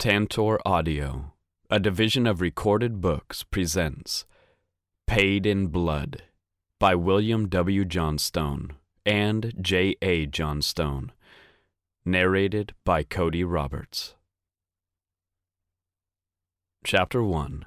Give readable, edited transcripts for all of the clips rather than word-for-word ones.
Tantor Audio, a division of Recorded Books, presents Paid in Blood by William W. Johnstone and J. A. Johnstone. Narrated by Cody Roberts. Chapter 1.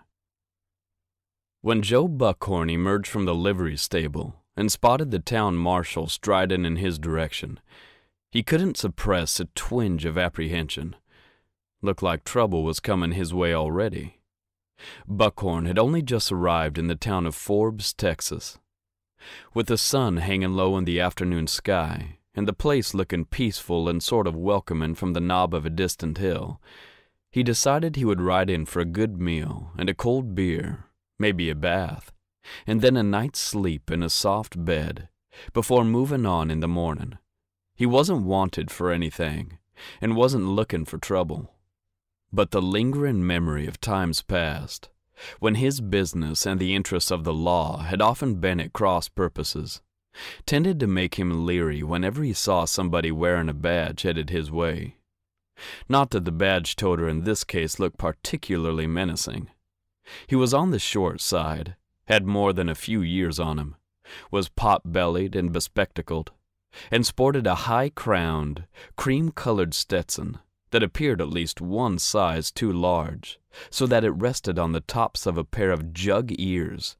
When Joe Buckhorn emerged from the livery stable and spotted the town marshal striding in his direction, he couldn't suppress a twinge of apprehension. Looked like trouble was coming his way already. Buckhorn had only just arrived in the town of Forbes, Texas. With the sun hanging low in the afternoon sky, and the place looking peaceful and sort of welcoming from the knob of a distant hill, he decided he would ride in for a good meal and a cold beer, maybe a bath, and then a night's sleep in a soft bed, before moving on in the morning. He wasn't wanted for anything, and wasn't looking for trouble. But the lingering memory of times past, when his business and the interests of the law had often been at cross purposes, tended to make him leery whenever he saw somebody wearing a badge headed his way. Not that the badge toter in this case looked particularly menacing. He was on the short side, had more than a few years on him, was pot-bellied and bespectacled, and sported a high-crowned, cream-colored Stetson that appeared at least one size too large, so that it rested on the tops of a pair of jug ears.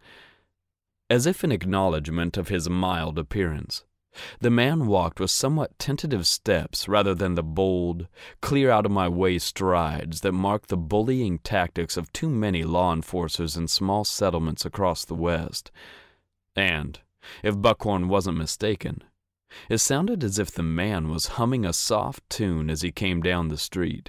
As if in acknowledgment of his mild appearance, the man walked with somewhat tentative steps rather than the bold, clear-out-of-my-way strides that mark the bullying tactics of too many law enforcers in small settlements across the West. And, if Buckhorn wasn't mistaken, it sounded as if the man was humming a soft tune as he came down the street.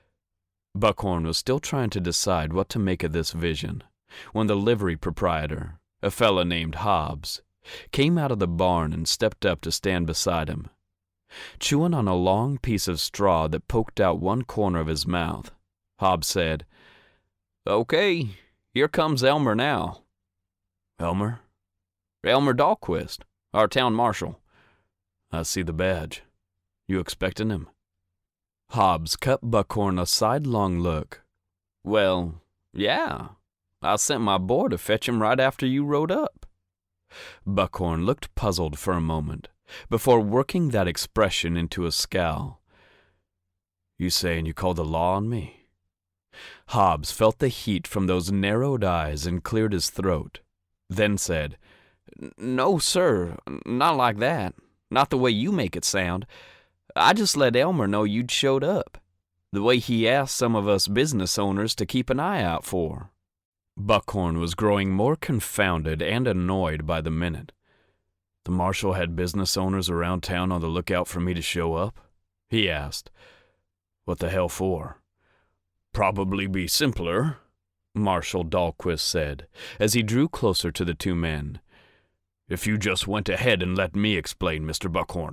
Buckhorn was still trying to decide what to make of this vision, when the livery proprietor, a fellow named Hobbs, came out of the barn and stepped up to stand beside him. Chewing on a long piece of straw that poked out one corner of his mouth, Hobbs said, "Okay, here comes Elmer now." "Elmer?" "Elmer Dahlquist, our town marshal." "I see the badge. You expecting him?" Hobbs cut Buckhorn a sidelong look. "Well, yeah. I sent my boy to fetch him right after you rode up." Buckhorn looked puzzled for a moment, before working that expression into a scowl. "You saying you called the law on me?" Hobbs felt the heat from those narrowed eyes and cleared his throat, then said, "No, sir, not like that. Not the way you make it sound. I just let Elmer know you'd showed up, the way he asked some of us business owners to keep an eye out for." Buckhorn was growing more confounded and annoyed by the minute. "The marshal had business owners around town on the lookout for me to show up?" he asked. "What the hell for?" "Probably be simpler," Marshal Dahlquist said, as he drew closer to the two men, "if you just went ahead and let me explain, Mr. Buckhorn.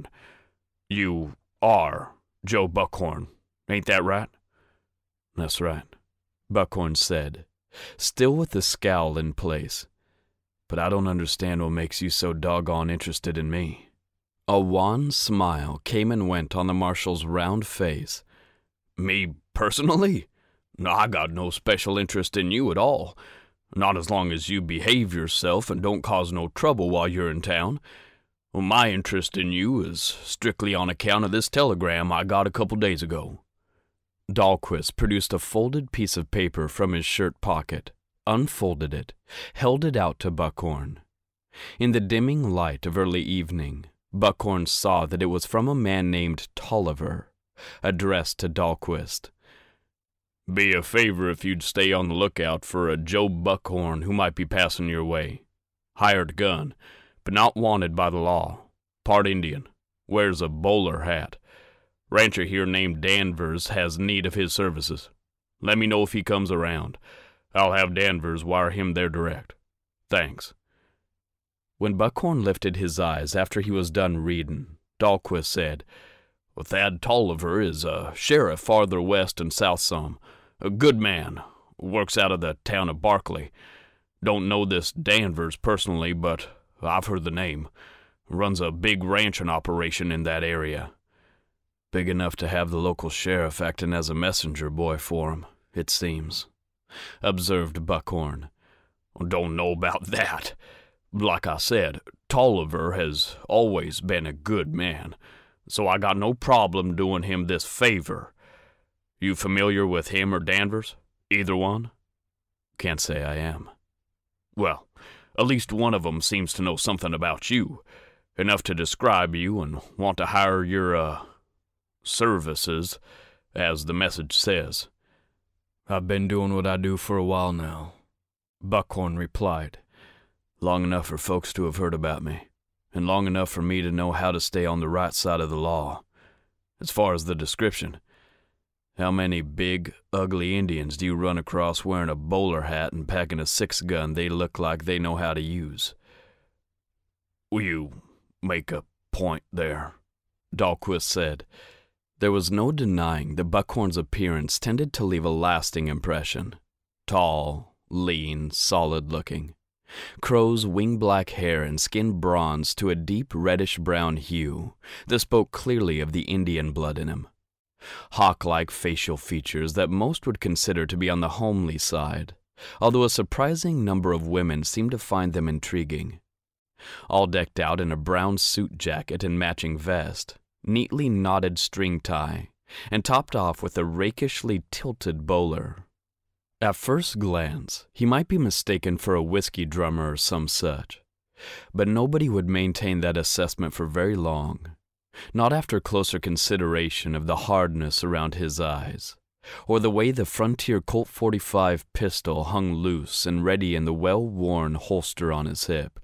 You are Joe Buckhorn, ain't that right?" "That's right," Buckhorn said, still with the scowl in place. "But I don't understand what makes you so doggone interested in me." A wan smile came and went on the marshal's round face. "Me personally? I got no special interest in you at all. Not as long as you behave yourself and don't cause no trouble while you're in town. My interest in you is strictly on account of this telegram I got a couple days ago." Dahlquist produced a folded piece of paper from his shirt pocket, unfolded it, held it out to Buckhorn. In the dimming light of early evening, Buckhorn saw that it was from a man named Tolliver, addressed to Dahlquist. "Be a favor if you'd stay on the lookout for a Joe Buckhorn who might be passing your way. Hired gun, but not wanted by the law. Part Indian. Wears a bowler hat. Rancher here named Danvers has need of his services. Let me know if he comes around. I'll have Danvers wire him there direct. Thanks." When Buckhorn lifted his eyes after he was done reading, Dahlquist said, "Thad Tolliver is a sheriff farther west and south some. A good man. Works out of the town of Barkley. Don't know this Danvers personally, but I've heard the name. Runs a big ranching operation in that area. Big enough to have the local sheriff acting as a messenger boy for him, it seems," observed Buckhorn. "Don't know about that. Like I said, Tolliver has always been a good man, so I got no problem doing him this favor. You familiar with him or Danvers? Either one?" "Can't say I am." "Well, at least one of them seems to know something about you, enough to describe you and want to hire your, services, as the message says." "I've been doing what I do for a while now," Buckhorn replied. "Long enough for folks to have heard about me, and long enough for me to know how to stay on the right side of the law. As far as the description, how many big, ugly Indians do you run across wearing a bowler hat and packing a 6-gun they look like they know how to use?" "You make a point there," Dahlquist said. There was no denying that Buckhorn's appearance tended to leave a lasting impression. Tall, lean, solid-looking. Crow's wing-black hair and skin bronzed to a deep reddish-brown hue that spoke clearly of the Indian blood in him. Hawk-like facial features that most would consider to be on the homely side, although a surprising number of women seemed to find them intriguing. All decked out in a brown suit jacket and matching vest, neatly knotted string tie, and topped off with a rakishly tilted bowler. At first glance, he might be mistaken for a whiskey drummer or some such, but nobody would maintain that assessment for very long, not after closer consideration of the hardness around his eyes, or the way the Frontier Colt 45 pistol hung loose and ready in the well-worn holster on his hip.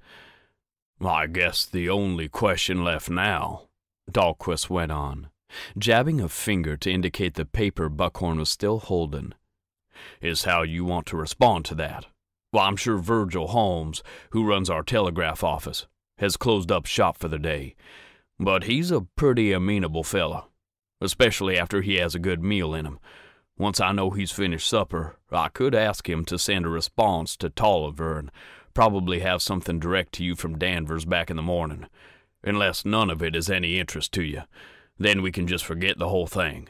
"I guess the only question left now," Dahlquist went on, jabbing a finger to indicate the paper Buckhorn was still holding, "is how you want to respond to that. Well, I'm sure Virgil Holmes, who runs our telegraph office, has closed up shop for the day, but he's a pretty amenable fella, especially after he has a good meal in him. Once I know he's finished supper, I could ask him to send a response to Tolliver and probably have something direct to you from Danvers back in the morning, unless none of it is any interest to you. Then we can just forget the whole thing."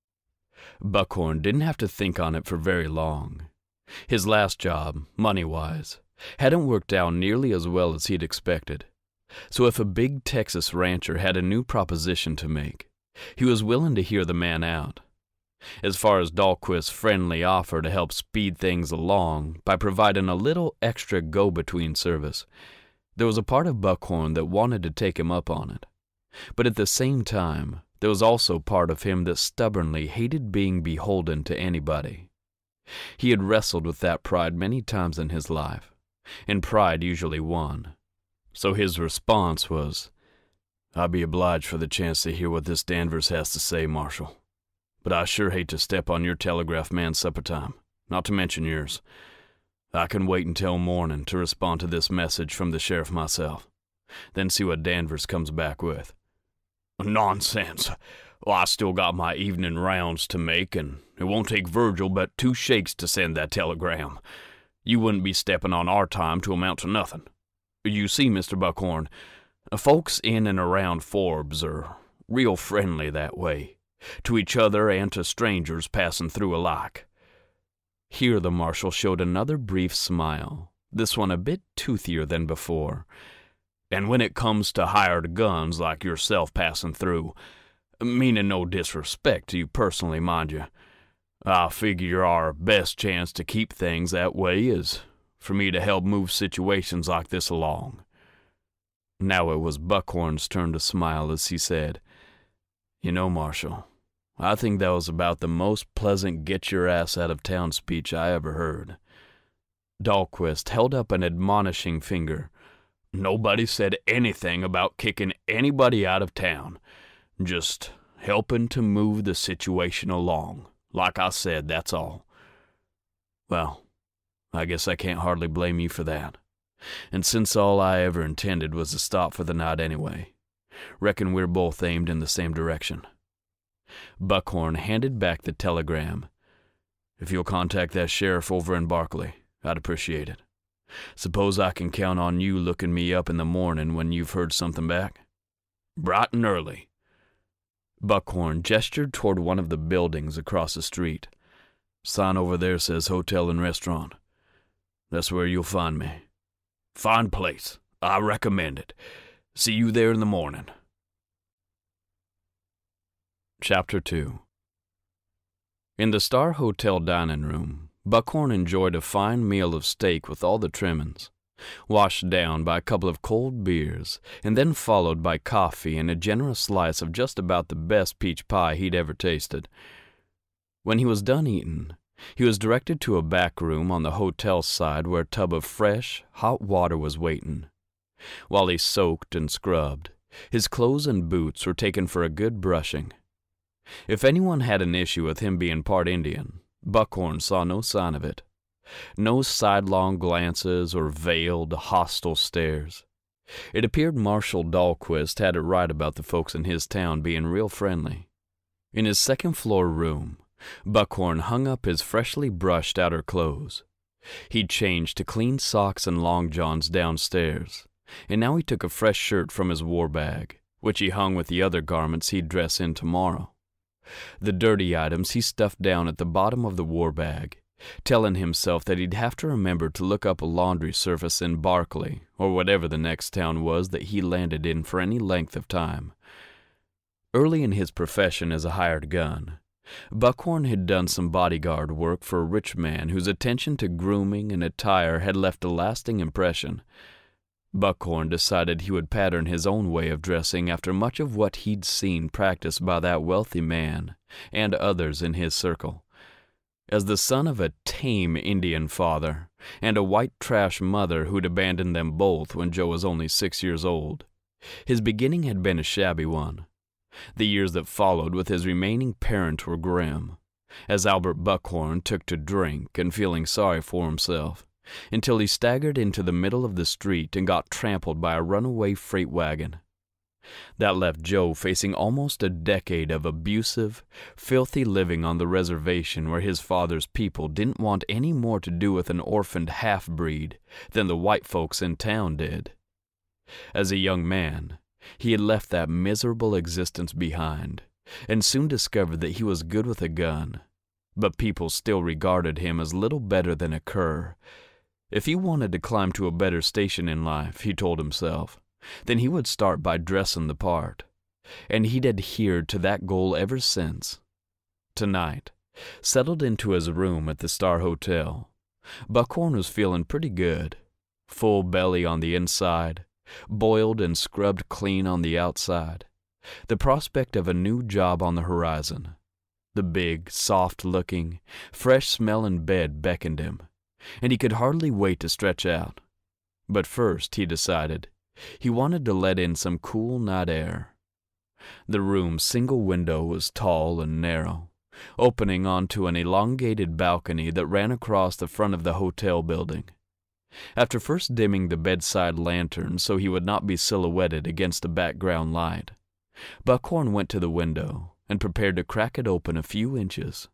Buckhorn didn't have to think on it for very long. His last job, money-wise, hadn't worked out nearly as well as he'd expected. So if a big Texas rancher had a new proposition to make, he was willing to hear the man out. As far as Dahlquist's friendly offer to help speed things along by providing a little extra go-between service, there was a part of Buckhorn that wanted to take him up on it. But at the same time, there was also part of him that stubbornly hated being beholden to anybody. He had wrestled with that pride many times in his life, and pride usually won. So his response was, "I'd be obliged for the chance to hear what this Danvers has to say, Marshal. But I sure hate to step on your telegraph man's supper time, not to mention yours. I can wait until morning to respond to this message from the sheriff myself, then see what Danvers comes back with." "Nonsense. Well, I still got my evening rounds to make, and it won't take Virgil but 2 shakes to send that telegram. You wouldn't be stepping on our time to amount to nothing. You see, Mr. Buckhorn, folks in and around Forbes are real friendly that way, to each other and to strangers passing through alike." Here the marshal showed another brief smile, this one a bit toothier than before. "And when it comes to hired guns like yourself passing through, meaning no disrespect to you personally, mind you, I figure our best chance to keep things that way is for me to help move situations like this along." Now it was Buckhorn's turn to smile as he said, "You know, Marshal, I think that was about the most pleasant get-your-ass-out-of-town speech I ever heard." Dahlquist held up an admonishing finger. "Nobody said anything about kicking anybody out of town. Just helping to move the situation along. Like I said, that's all." "Well, I guess I can't hardly blame you for that. And since all I ever intended was to stop for the night anyway, reckon we're both aimed in the same direction." Buckhorn handed back the telegram. "If you'll contact that sheriff over in Barkley, I'd appreciate it. Suppose I can count on you looking me up in the morning when you've heard something back?" "Bright and early." Buckhorn gestured toward one of the buildings across the street. "Sign over there says hotel and restaurant. That's where you'll find me. Fine place. I recommend it. See you there in the morning." Chapter 2. In the Star Hotel dining room, Buckhorn enjoyed a fine meal of steak with all the trimmings, washed down by a couple of cold beers, and then followed by coffee and a generous slice of just about the best peach pie he'd ever tasted. When he was done eating, he was directed to a back room on the hotel side where a tub of fresh, hot water was waiting. While he soaked and scrubbed, his clothes and boots were taken for a good brushing. If anyone had an issue with him being part Indian, Buckhorn saw no sign of it. No sidelong glances or veiled, hostile stares. It appeared Marshal Dahlquist had it right about the folks in his town being real friendly. In his second-floor room, Buckhorn hung up his freshly brushed outer clothes. He'd changed to clean socks and long johns downstairs, and now he took a fresh shirt from his war bag, which he hung with the other garments he'd dress in tomorrow. The dirty items he stuffed down at the bottom of the war bag, telling himself that he'd have to remember to look up a laundry service in Barkley, or whatever the next town was that he landed in for any length of time. Early in his profession as a hired gun, Buckhorn had done some bodyguard work for a rich man whose attention to grooming and attire had left a lasting impression. Buckhorn decided he would pattern his own way of dressing after much of what he'd seen practiced by that wealthy man and others in his circle. As the son of a tame Indian father and a white trash mother who'd abandoned them both when Joe was only 6 years old, his beginning had been a shabby one. The years that followed with his remaining parent were grim, as Albert Buckhorn took to drink and feeling sorry for himself, until he staggered into the middle of the street and got trampled by a runaway freight wagon. That left Joe facing almost a decade of abusive, filthy living on the reservation where his father's people didn't want any more to do with an orphaned half-breed than the white folks in town did. As a young man, he had left that miserable existence behind, and soon discovered that he was good with a gun, but people still regarded him as little better than a cur. If he wanted to climb to a better station in life, he told himself, then he would start by dressing the part, and he'd adhered to that goal ever since. Tonight, settled into his room at the Star Hotel, Buckhorn was feeling pretty good, full belly on the inside, boiled and scrubbed clean on the outside, the prospect of a new job on the horizon. The big, soft-looking, fresh-smelling bed beckoned him, and he could hardly wait to stretch out. But first, he decided, he wanted to let in some cool night air. The room's single window was tall and narrow, opening onto an elongated balcony that ran across the front of the hotel building. After first dimming the bedside lantern so he would not be silhouetted against the background light, Buckhorn went to the window and prepared to crack it open a few inches.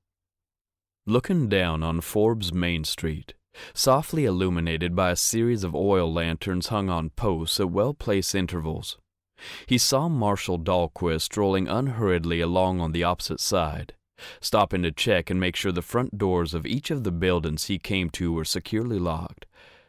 Looking down on Forbes Main Street, softly illuminated by a series of oil lanterns hung on posts at well-placed intervals, he saw Marshal Dahlquist strolling unhurriedly along on the opposite side, stopping to check and make sure the front doors of each of the buildings he came to were securely locked.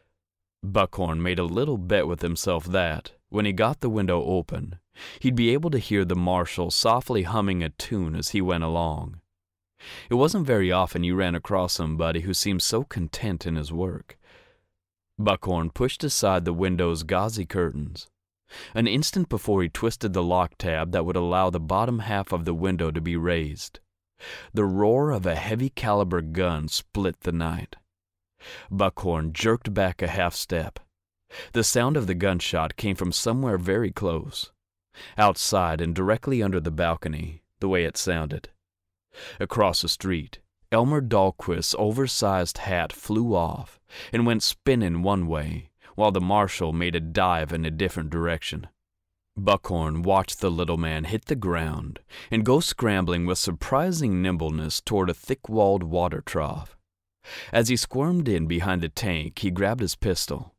Buckhorn made a little bet with himself that, when he got the window open, he'd be able to hear the marshal softly humming a tune as he went along. It wasn't very often you ran across somebody who seemed so content in his work. Buckhorn pushed aside the window's gauzy curtains. An instant before he twisted the lock tab that would allow the bottom half of the window to be raised, the roar of a heavy-caliber gun split the night. Buckhorn jerked back a half step. The sound of the gunshot came from somewhere very close, outside and directly under the balcony, the way it sounded. Across the street, Elmer Dahlquist's oversized hat flew off and went spinning one way, while the marshal made a dive in a different direction. Buckhorn watched the little man hit the ground and go scrambling with surprising nimbleness toward a thick-walled water trough. As he squirmed in behind the tank, he grabbed his pistol.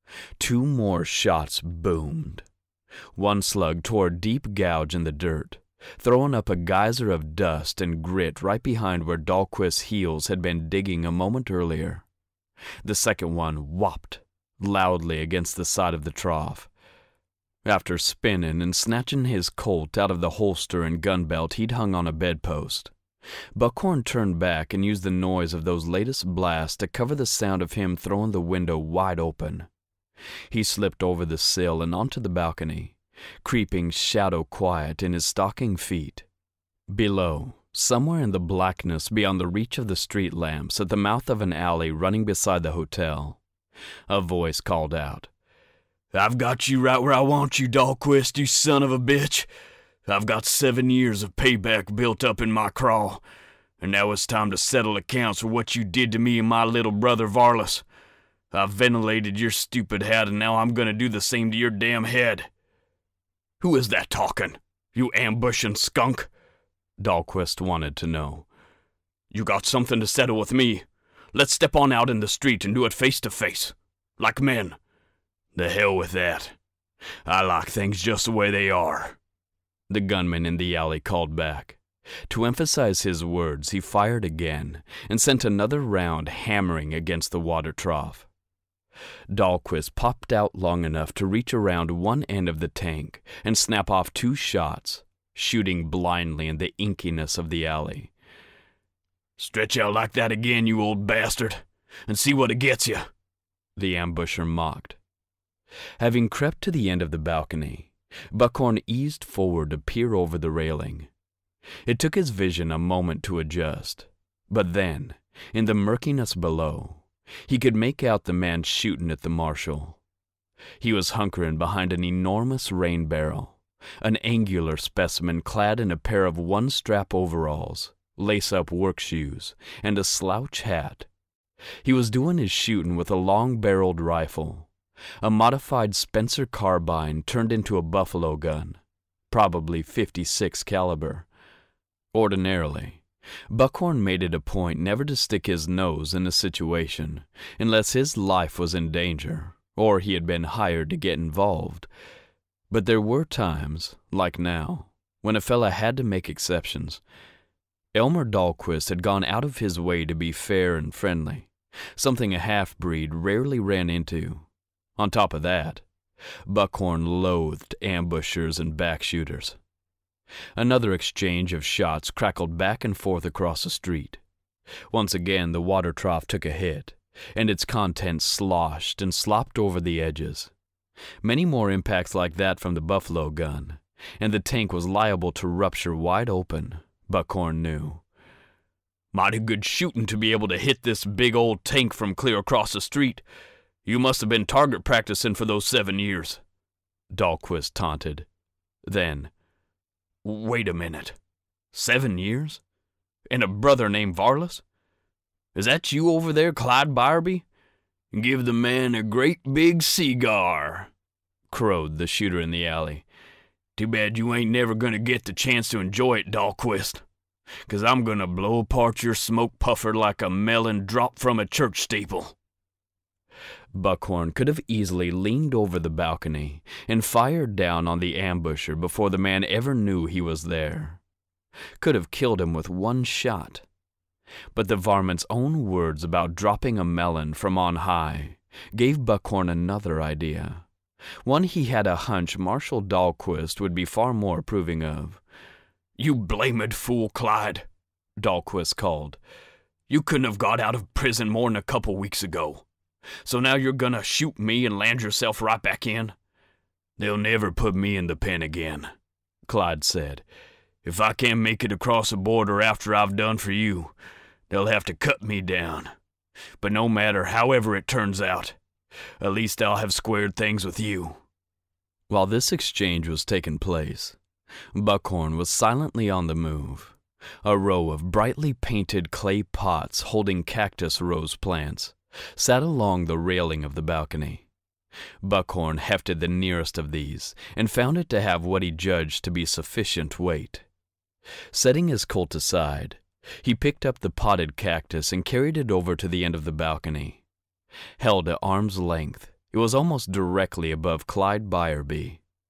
2 more shots boomed. One slug tore a deep gouge in the dirt, throwing up a geyser of dust and grit right behind where Dahlquist's heels had been digging a moment earlier. The second one whopped loudly against the side of the trough. After spinning and snatching his Colt out of the holster and gun belt he'd hung on a bedpost, Buckhorn turned back and used the noise of those latest blasts to cover the sound of him throwing the window wide open. He slipped over the sill and onto the balcony, creeping shadow quiet in his stocking feet. Below, somewhere in the blackness beyond the reach of the street lamps at the mouth of an alley running beside the hotel, a voice called out, "I've got you right where I want you, Dahlquist, you son of a bitch. I've got 7 years of payback built up in my craw, and now it's time to settle accounts for what you did to me and my little brother Varlus. I've ventilated your stupid head, and now I'm gonna do the same to your damn head." "Who is that talking, you ambushing skunk?" Dahlquist wanted to know. "You got something to settle with me. Let's step on out in the street and do it face to face, like men." "The hell with that. I like things just the way they are," the gunman in the alley called back. To emphasize his words, he fired again and sent another round hammering against the water trough. Dahlquist popped out long enough to reach around one end of the tank and snap off 2 shots, shooting blindly in the inkiness of the alley. "Stretch out like that again, you old bastard, and see what it gets you," the ambusher mocked. Having crept to the end of the balcony, Buckhorn eased forward to peer over the railing. It took his vision a moment to adjust, but then, in the murkiness below, he could make out the man shooting at the marshal. He was hunkering behind an enormous rain barrel, an angular specimen clad in a pair of one-strap overalls, lace-up work shoes, and a slouch hat. He was doing his shooting with a long-barreled rifle, a modified Spencer carbine turned into a buffalo gun, probably .56 caliber. Ordinarily, Buckhorn made it a point never to stick his nose in a situation unless his life was in danger or he had been hired to get involved. But there were times, like now, when a fella had to make exceptions. Elmer Dahlquist had gone out of his way to be fair and friendly, something a half-breed rarely ran into. On top of that, Buckhorn loathed ambushers and backshooters. Another exchange of shots crackled back and forth across the street. Once again the water trough took a hit, and its contents sloshed and slopped over the edges. Many more impacts like that from the buffalo gun, and the tank was liable to rupture wide open, Buckhorn knew. "Mighty good shooting to be able to hit this big old tank from clear across the street. You must have been target practicing for those 7 years," Dahlquist taunted. Then, "Wait a minute. 7 years? And a brother named Varlus? Is that you over there, Clyde Byerby? Give the man a great big cigar," crowed the shooter in the alley. "Too bad you ain't never gonna get the chance to enjoy it, Dahlquist, 'cause I'm gonna blow apart your smoke puffer like a melon dropped from a church steeple." Buckhorn could have easily leaned over the balcony and fired down on the ambusher before the man ever knew he was there. Could have killed him with 1 shot. But the varmint's own words about dropping a melon from on high gave Buckhorn another idea, one he had a hunch Marshal Dahlquist would be far more approving of. "You blamed fool, Clyde," Dahlquist called. "You couldn't have got out of prison more'n a couple weeks ago. So now you're gonna shoot me and land yourself right back in?" "They'll never put me in the pen again," Clyde said. "If I can't make it across the border after I've done for you, they'll have to cut me down. But no matter however it turns out, at least I'll have squared things with you." While this exchange was taking place, Buckhorn was silently on the move. A row of brightly painted clay pots holding cactus rose plants sat along the railing of the balcony. Buckhorn hefted the nearest of these and found it to have what he judged to be sufficient weight. Setting his Colt aside, he picked up the potted cactus and carried it over to the end of the balcony. Held at arm's length, it was almost directly above Clyde Byerby.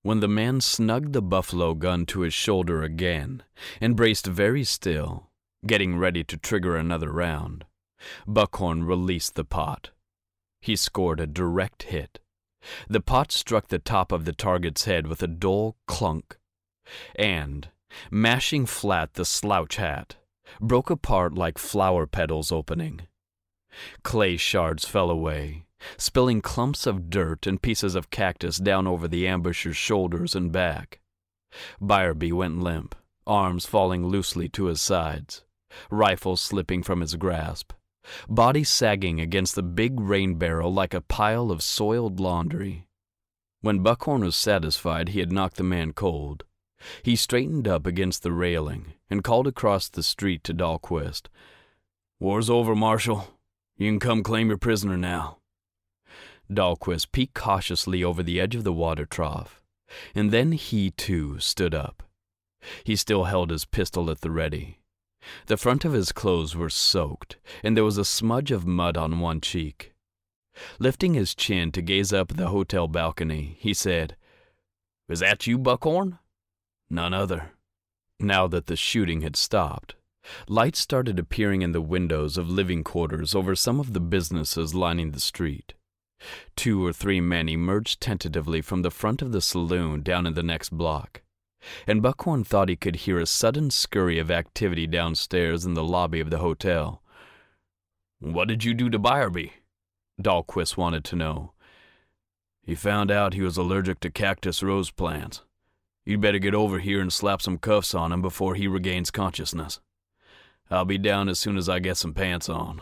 When the man snugged the buffalo gun to his shoulder again and braced very still, getting ready to trigger another round, Buckhorn released the pot. He scored a direct hit. The pot struck the top of the target's head with a dull clunk, and, mashing flat the slouch hat, broke apart like flower petals opening. Clay shards fell away, spilling clumps of dirt and pieces of cactus down over the ambusher's shoulders and back. Byerby went limp, arms falling loosely to his sides, rifle slipping from his grasp, body sagging against the big rain barrel like a pile of soiled laundry. When Buckhorn was satisfied he had knocked the man cold, he straightened up against the railing and called across the street to Dahlquist. "War's over, Marshal. You can come claim your prisoner now." Dahlquist peeked cautiously over the edge of the water trough, and then he, too, stood up. He still held his pistol at the ready. The front of his clothes were soaked, and there was a smudge of mud on one cheek. Lifting his chin to gaze up at the hotel balcony, he said, "Is that you, Buckhorn?" "None other." Now that the shooting had stopped, lights started appearing in the windows of living quarters over some of the businesses lining the street. 2 or 3 men emerged tentatively from the front of the saloon down in the next block, and Buckhorn thought he could hear a sudden scurry of activity downstairs in the lobby of the hotel. "What did you do to Byerby?" Dahlquist wanted to know. "He found out he was allergic to cactus rose plants. You'd better get over here and slap some cuffs on him before he regains consciousness. I'll be down as soon as I get some pants on."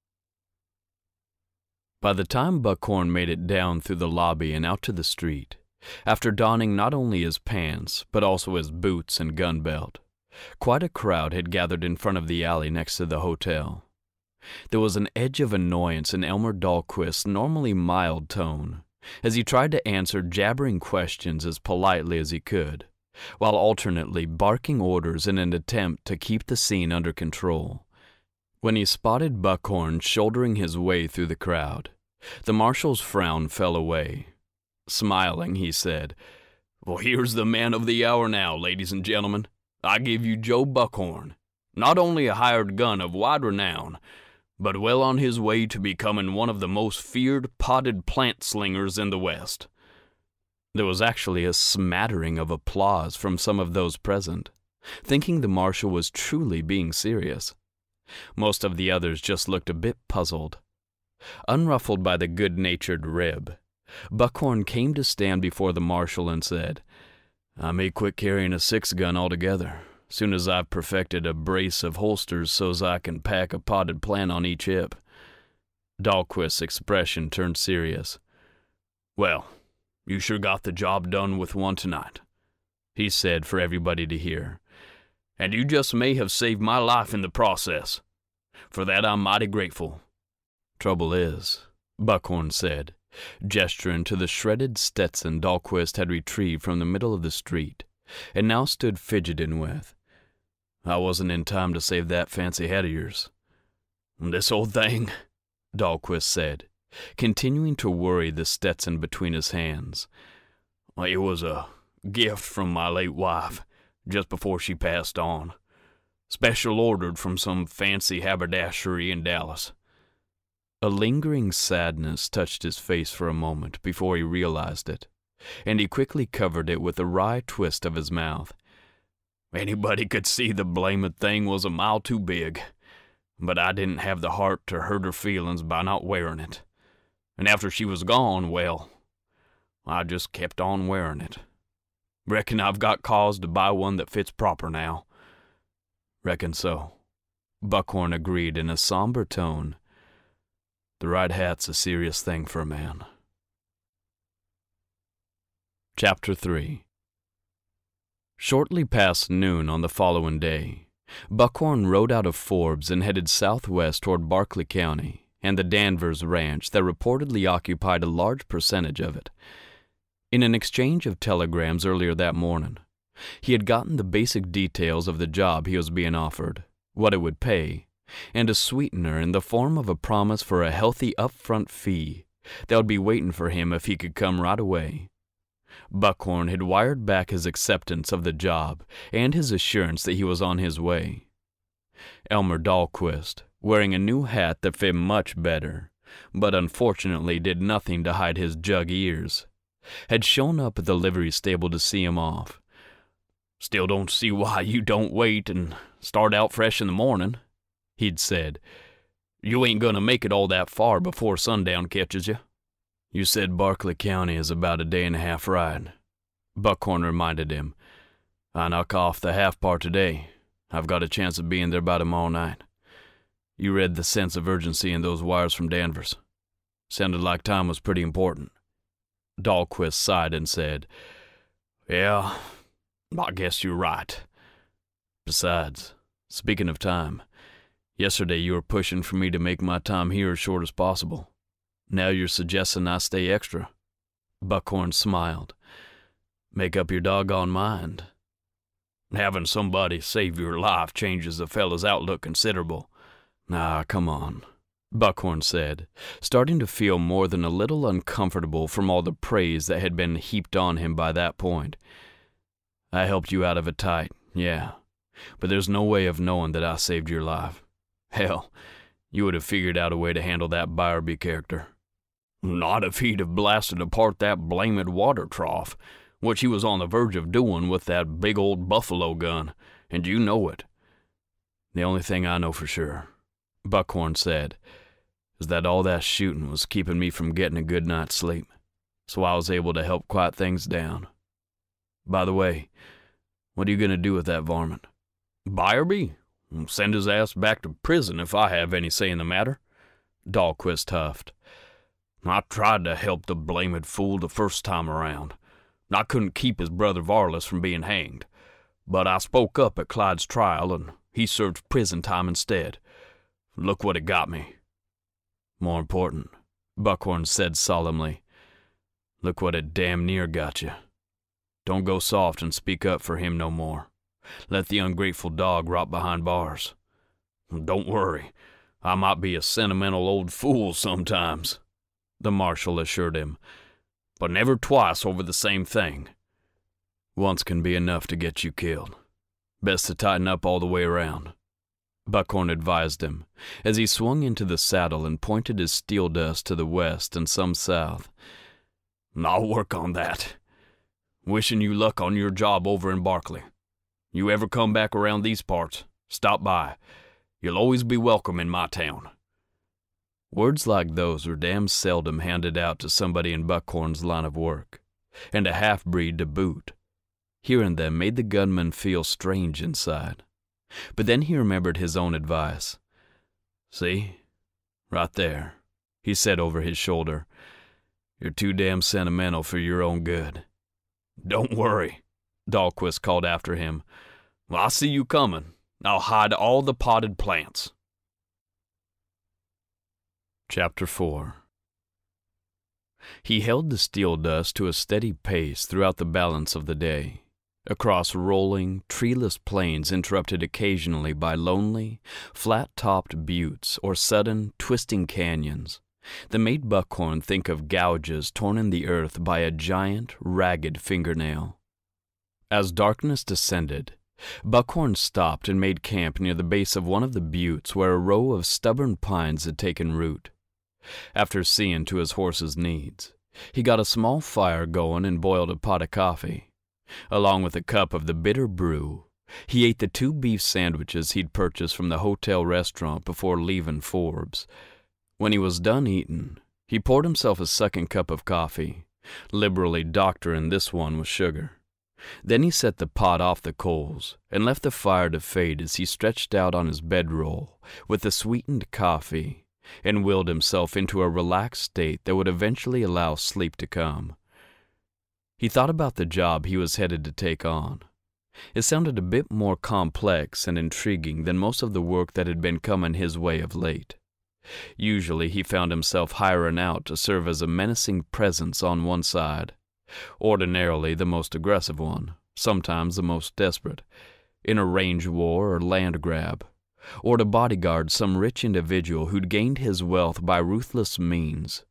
By the time Buckhorn made it down through the lobby and out to the street, after donning not only his pants, but also his boots and gun belt, quite a crowd had gathered in front of the alley next to the hotel. There was an edge of annoyance in Elmer Dahlquist's normally mild tone, as he tried to answer jabbering questions as politely as he could, while alternately barking orders in an attempt to keep the scene under control. When he spotted Buckhorn shouldering his way through the crowd, the marshal's frown fell away. Smiling, he said, "Well, here's the man of the hour now, ladies and gentlemen. I give you Joe Buckhorn, not only a hired gun of wide renown, but well on his way to becoming one of the most feared potted plant slingers in the West." There was actually a smattering of applause from some of those present, thinking the marshal was truly being serious. Most of the others just looked a bit puzzled. Unruffled by the good-natured rib, Buckhorn came to stand before the marshal and said, "I may quit carrying a 6-gun altogether, soon as I've perfected a brace of holsters so's I can pack a potted plant on each hip." Dahlquist's expression turned serious. "Well, you sure got the job done with one tonight," he said for everybody to hear. "And you just may have saved my life in the process. For that I'm mighty grateful." "Trouble is," Buckhorn said, gesturing to the shredded Stetson Dahlquist had retrieved from the middle of the street and now stood fidgeting with, "I wasn't in time to save that fancy hat of yours." "This old thing," Dahlquist said, continuing to worry the Stetson between his hands, "it was a gift from my late wife just before she passed on. Special ordered from some fancy haberdashery in Dallas." A lingering sadness touched his face for a moment before he realized it, and he quickly covered it with a wry twist of his mouth. "Anybody could see the blamed thing was a mile too big, but I didn't have the heart to hurt her feelings by not wearing it. And after she was gone, well, I just kept on wearing it. Reckon I've got cause to buy one that fits proper now." "Reckon so," Buckhorn agreed in a somber tone. "The right hat's a serious thing for a man." Chapter 3. Shortly past noon on the following day, Buckhorn rode out of Forbes and headed southwest toward Barkley County and the Danvers Ranch that reportedly occupied a large percentage of it. In an exchange of telegrams earlier that morning, he had gotten the basic details of the job he was being offered, what it would pay, and a sweetener in the form of a promise for a healthy upfront fee that would be waiting for him if he could come right away. Buckhorn had wired back his acceptance of the job and his assurance that he was on his way. Elmer Dahlquist, wearing a new hat that fit much better, but unfortunately did nothing to hide his jug ears, had shown up at the livery stable to see him off. "Still don't see why you don't wait and start out fresh in the morning," he'd said. "You ain't gonna make it all that far before sundown catches you." "You said Barkley County is about a day-and-a-half ride," Buckhorn reminded him. "I knock off the half part today. I've got a chance of being there by tomorrow night. You read the sense of urgency in those wires from Danvers. Sounded like time was pretty important." Dahlquist sighed and said, "Yeah, I guess you're right." "Besides, speaking of time, yesterday you were pushing for me to make my time here as short as possible. Now you're suggesting I stay extra." Buckhorn smiled. "Make up your doggone mind." "Having somebody save your life changes a fellow's outlook considerable." "Ah, come on," Buckhorn said, starting to feel more than a little uncomfortable from all the praise that had been heaped on him by that point. "I helped you out of a tight, yeah, but there's no way of knowing that I saved your life. Hell, you would have figured out a way to handle that Byerby character." "Not if he'd have blasted apart that blamed water trough, which he was on the verge of doing with that big old buffalo gun, and you know it." "The only thing I know for sure," Buckhorn said, "is that all that shooting was keeping me from getting a good night's sleep, so I was able to help quiet things down. By the way, what are you going to do with that varmint?" "Byerby? Send his ass back to prison if I have any say in the matter," Dahlquist huffed. "I tried to help the blamed fool the first time around. I couldn't keep his brother Varless from being hanged, but I spoke up at Clyde's trial, and he served prison time instead. Look what it got me." "More important," Buckhorn said solemnly, "look what it damn near got you. Don't go soft and speak up for him no more. Let the ungrateful dog rot behind bars." "Don't worry. I might be a sentimental old fool sometimes," the marshal assured him, "but never twice over the same thing." "Once can be enough to get you killed. Best to tighten up all the way around," Buckhorn advised him, as he swung into the saddle and pointed his steel dust to the west and some south. "I'll work on that. Wishing you luck on your job over in Barkley. You ever come back around these parts, stop by. You'll always be welcome in my town." Words like those were damn seldom handed out to somebody in Buckhorn's line of work, and a half-breed to boot. Hearing them made the gunman feel strange inside. But then he remembered his own advice. "See? Right there," he said over his shoulder. "You're too damn sentimental for your own good." "Don't worry," Dahlquist called after him. "I see you coming. I'll hide all the potted plants." Chapter 4. He held the steel dust to a steady pace throughout the balance of the day, across rolling, treeless plains interrupted occasionally by lonely, flat-topped buttes or sudden, twisting canyons that made Buckhorn think of gouges torn in the earth by a giant, ragged fingernail. As darkness descended, Buckhorn stopped and made camp near the base of one of the buttes where a row of stubborn pines had taken root. After seeing to his horse's needs, he got a small fire going and boiled a pot of coffee. Along with a cup of the bitter brew, he ate the 2 beef sandwiches he'd purchased from the hotel restaurant before leaving Forbes. When he was done eating, he poured himself a second cup of coffee, liberally doctoring this one with sugar. Then he set the pot off the coals and left the fire to fade as he stretched out on his bedroll with the sweetened coffee and willed himself into a relaxed state that would eventually allow sleep to come. He thought about the job he was headed to take on. It sounded a bit more complex and intriguing than most of the work that had been coming his way of late. Usually he found himself hiring out to serve as a menacing presence on one side, ordinarily the most aggressive one, sometimes the most desperate, in a range war or land grab, or to bodyguard some rich individual who'd gained his wealth by ruthless means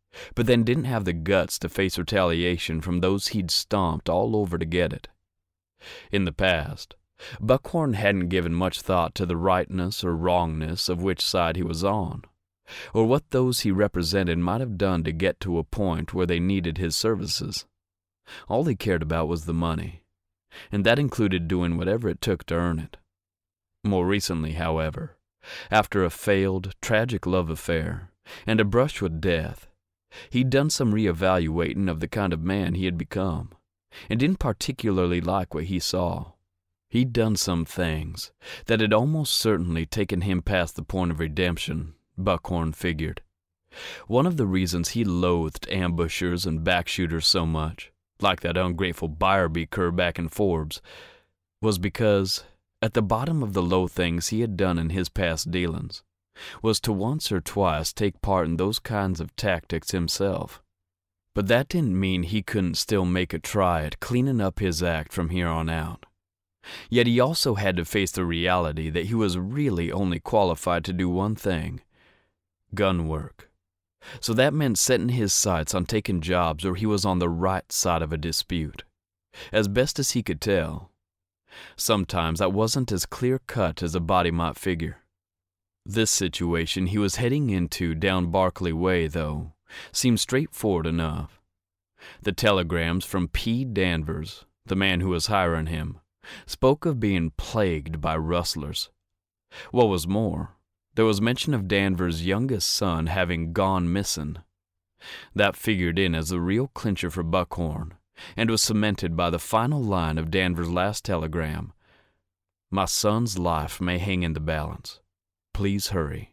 but then didn't have the guts to face retaliation from those he'd stomped all over to get it. In the past, Buckhorn hadn't given much thought to the rightness or wrongness of which side he was on, or what those he represented might have done to get to a point where they needed his services. All he cared about was the money, and that included doing whatever it took to earn it. More recently, however, after a failed, tragic love affair and a brush with death, he'd done some reevaluating of the kind of man he had become, and didn't particularly like what he saw. He'd done some things that had almost certainly taken him past the point of redemption, Buckhorn figured. One of the reasons he loathed ambushers and backshooters so much, like that ungrateful Byrby cur back in Forbes, was because at the bottom of the low things he had done in his past dealings was to once or twice take part in those kinds of tactics himself. But that didn't mean he couldn't still make a try at cleaning up his act from here on out. Yet he also had to face the reality that he was really only qualified to do one thing: gun work. So that meant setting his sights on taking jobs where he was on the right side of a dispute, as best as he could tell. Sometimes that wasn't as clear-cut as a body might figure. This situation he was heading into down Barkley Way, though, seemed straightforward enough. The telegrams from P. Danvers, the man who was hiring him, spoke of being plagued by rustlers. What was more, there was mention of Danvers' youngest son having gone missing. That figured in as the real clincher for Buckhorn, and was cemented by the final line of Danvers' last telegram: "My son's life may hang in the balance. Please hurry."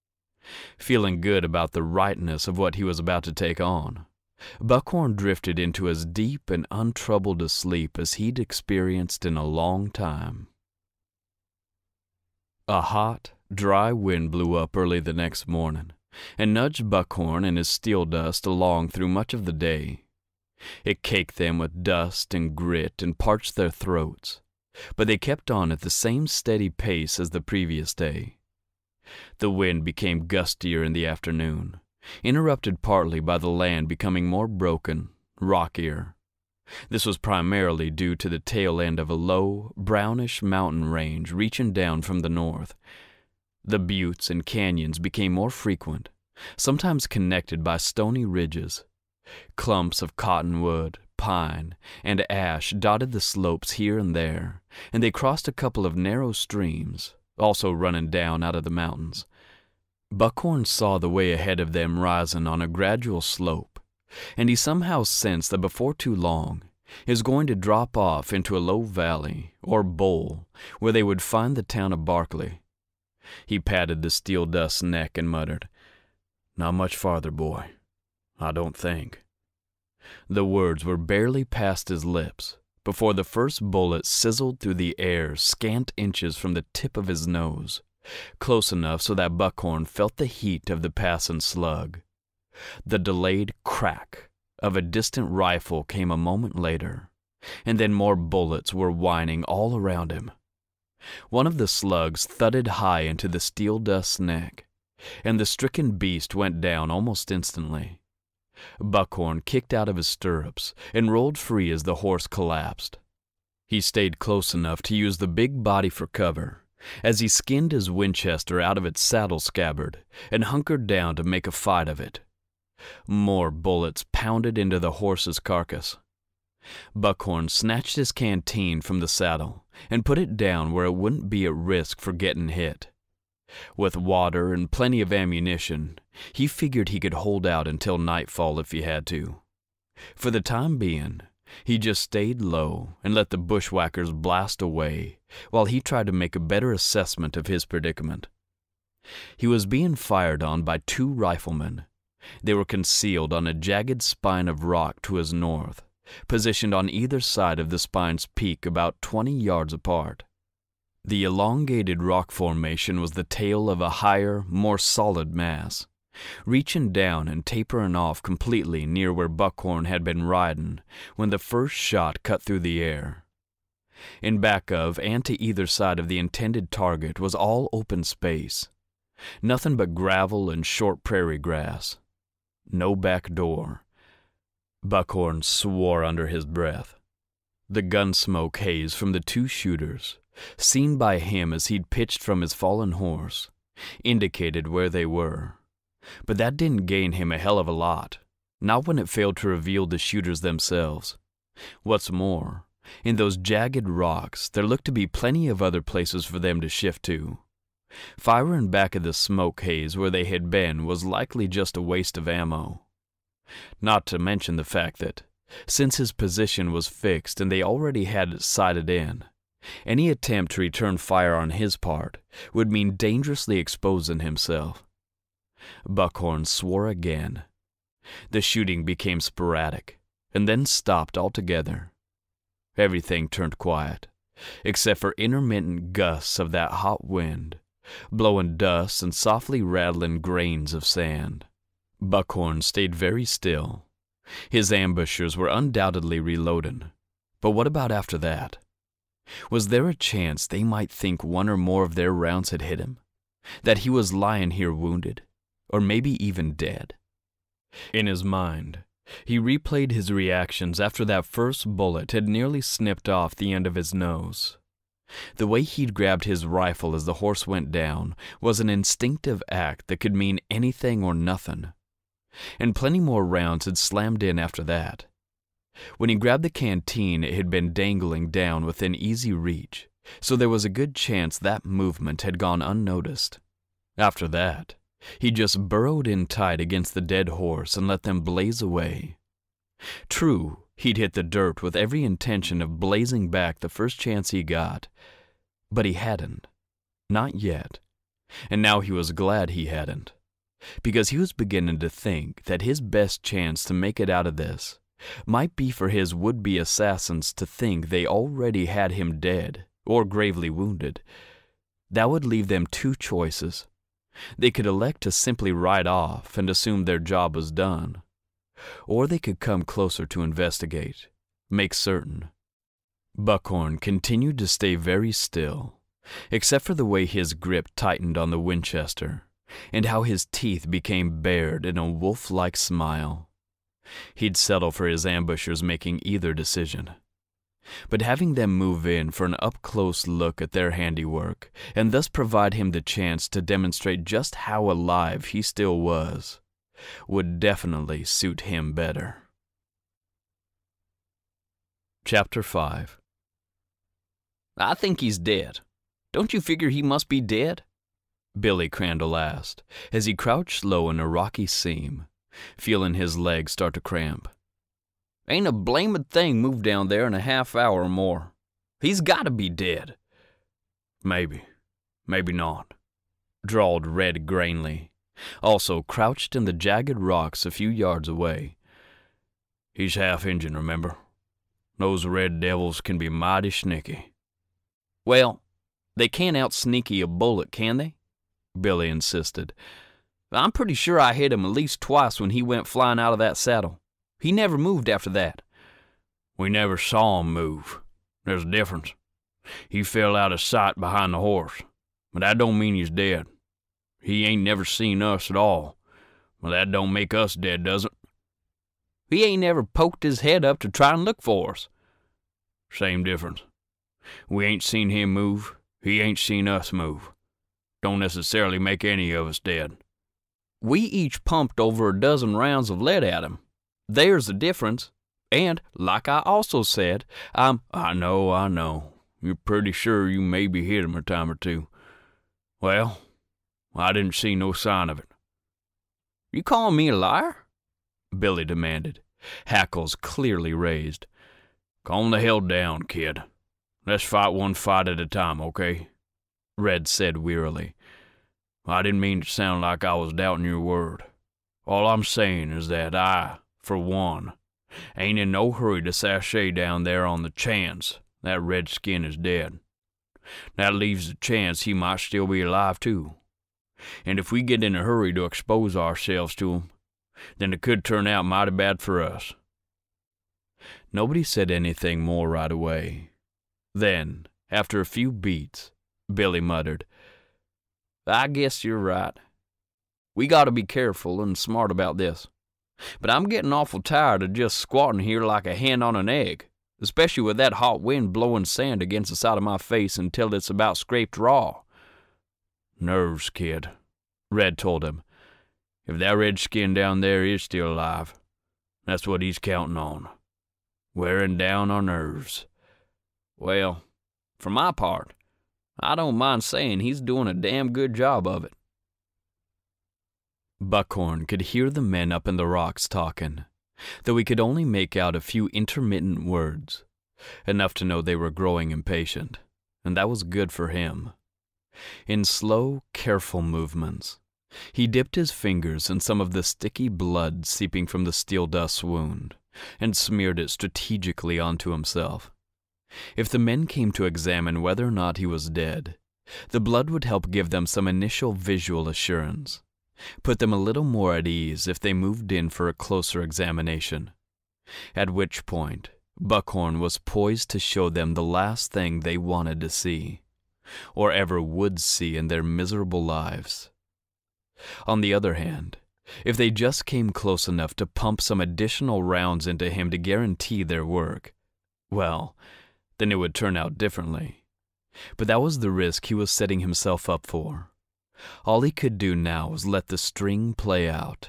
Feeling good about the rightness of what he was about to take on, Buckhorn drifted into as deep and untroubled a sleep as he'd experienced in a long time. A hot, dry wind blew up early the next morning and nudged Buckhorn and his steel dust along through much of the day. It caked them with dust and grit and parched their throats, but they kept on at the same steady pace as the previous day. The wind became gustier in the afternoon, interrupted partly by the land becoming more broken, rockier. This was primarily due to the tail end of a low, brownish mountain range reaching down from the north. The buttes and canyons became more frequent, sometimes connected by stony ridges. Clumps of cottonwood, pine, and ash dotted the slopes here and there, and they crossed a couple of narrow streams, also running down out of the mountains. Buckhorn saw the way ahead of them rising on a gradual slope, and he somehow sensed that before too long it was going to drop off into a low valley, or bowl, where they would find the town of Barkley. He patted the steel dust's neck and muttered, "Not much farther, boy, I don't think." The words were barely past his lips before the first bullet sizzled through the air scant inches from the tip of his nose, close enough so that Buckhorn felt the heat of the passing slug. The delayed crack of a distant rifle came a moment later, and then more bullets were whining all around him. One of the slugs thudded high into the steel dust's neck, and the stricken beast went down almost instantly. Buckhorn kicked out of his stirrups and rolled free as the horse collapsed. He stayed close enough to use the big body for cover as he skinned his Winchester out of its saddle scabbard and hunkered down to make a fight of it. More bullets pounded into the horse's carcass. Buckhorn snatched his canteen from the saddle and put it down where it wouldn't be at risk for getting hit. With water and plenty of ammunition, he figured he could hold out until nightfall if he had to. For the time being, he just stayed low and let the bushwhackers blast away while he tried to make a better assessment of his predicament. He was being fired on by 2 riflemen. They were concealed on a jagged spine of rock to his north, positioned on either side of the spine's peak about 20 yards apart. The elongated rock formation was the tail of a higher, more solid mass, reaching down and tapering off completely near where Buckhorn had been riding when the first shot cut through the air. In back of and to either side of the intended target was all open space, nothing but gravel and short prairie grass. No back door. Buckhorn swore under his breath. The gun smoke haze from the two shooters, seen by him as he'd pitched from his fallen horse, indicated where they were. But that didn't gain him a hell of a lot, not when it failed to reveal the shooters themselves. What's more, in those jagged rocks there looked to be plenty of other places for them to shift to. Firing back at the smoke haze where they had been was likely just a waste of ammo. Not to mention the fact that, since his position was fixed and they already had it sighted in, any attempt to return fire on his part would mean dangerously exposing himself. Buckhorn swore again. The shooting became sporadic, and then stopped altogether. Everything turned quiet, except for intermittent gusts of that hot wind, blowing dust and softly rattling grains of sand. Buckhorn stayed very still. His ambushers were undoubtedly reloading, but what about after that? Was there a chance they might think one or more of their rounds had hit him? That he was lying here wounded, or maybe even dead? In his mind, he replayed his reactions after that first bullet had nearly snipped off the end of his nose. The way he'd grabbed his rifle as the horse went down was an instinctive act that could mean anything or nothing. And plenty more rounds had slammed in after that. When he grabbed the canteen, it had been dangling down within easy reach, so there was a good chance that movement had gone unnoticed. After that, he just burrowed in tight against the dead horse and let them blaze away. True, he'd hit the dirt with every intention of blazing back the first chance he got, but he hadn't. Not yet. And now he was glad he hadn't, because he was beginning to think that his best chance to make it out of this might be for his would-be assassins to think they already had him dead or gravely wounded. That would leave them two choices. They could elect to simply ride off and assume their job was done, or they could come closer to investigate, make certain. Buckhorn continued to stay very still, except for the way his grip tightened on the Winchester, and how his teeth became bared in a wolf-like smile. He'd settle for his ambushers making either decision. But having them move in for an up-close look at their handiwork, and thus provide him the chance to demonstrate just how alive he still was, would definitely suit him better. Chapter 5. I think he's dead. Don't you figure he must be dead? Billy Crandall asked, as he crouched low in a rocky seam, feeling his legs start to cramp. Ain't a blamed thing moved down there in a half hour or more. He's gotta be dead. Maybe not, drawled Red Grainley, also crouched in the jagged rocks a few yards away. He's half Injun, remember? Those red devils can be mighty sneaky. Well, they can't out-sneaky a bullet, can they? Billy insisted. I'm pretty sure I hit him at least twice when he went flying out of that saddle. He never moved after that. We never saw him move. There's a difference. He fell out of sight behind the horse, but that don't mean he's dead. He ain't never seen us at all, but that don't make us dead, does it? He ain't never poked his head up to try and look for us. Same difference. We ain't seen him move. He ain't seen us move. Don't necessarily make any of us dead. We each pumped over a dozen rounds of lead at him. There's the difference. And, like I also said, I know. You're pretty sure you maybe hit him a time or two. Well, I didn't see no sign of it. You calling me a liar? Billy demanded, hackles clearly raised. Calm the hell down, kid. Let's fight one fight at a time, okay? Red said wearily. I didn't mean to sound like I was doubting your word. All I'm saying is that I, for one, ain't in no hurry to sashay down there on the chance that redskin is dead. That leaves the chance he might still be alive, too. And if we get in a hurry to expose ourselves to him, then it could turn out mighty bad for us. Nobody said anything more right away. Then, after a few beats, Billy muttered, I guess you're right. We gotta be careful and smart about this. But I'm getting awful tired of just squatting here like a hen on an egg, especially with that hot wind blowing sand against the side of my face until it's about scraped raw." "Nerves, kid," Red told him. "If that redskin down there is still alive, that's what he's counting on. Wearing down our nerves." "Well, for my part, I don't mind saying he's doing a damn good job of it." Buckhorn could hear the men up in the rocks talking, though he could only make out a few intermittent words, enough to know they were growing impatient, and that was good for him. In slow, careful movements, he dipped his fingers in some of the sticky blood seeping from the steel dust's wound and smeared it strategically onto himself. If the men came to examine whether or not he was dead, the blood would help give them some initial visual assurance, put them a little more at ease if they moved in for a closer examination, at which point Buckhorn was poised to show them the last thing they wanted to see, or ever would see in their miserable lives. On the other hand, if they just came close enough to pump some additional rounds into him to guarantee their work, well, then it would turn out differently. But that was the risk he was setting himself up for. All he could do now was let the string play out.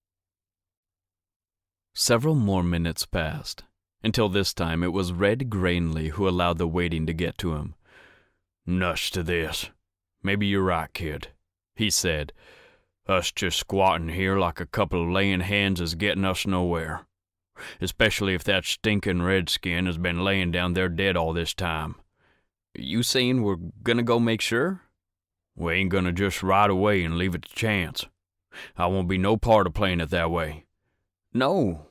Several more minutes passed, until this time it was Red Grainley who allowed the waiting to get to him. "Nuts to this. Maybe you're right, kid," he said. "Us just squatting here like a couple of laying hens is getting us nowhere. Especially if that stinking redskin has been laying down there dead all this time." "You saying we're gonna go make sure?" "We ain't gonna just ride away and leave it to chance. I won't be no part of playing it that way." No,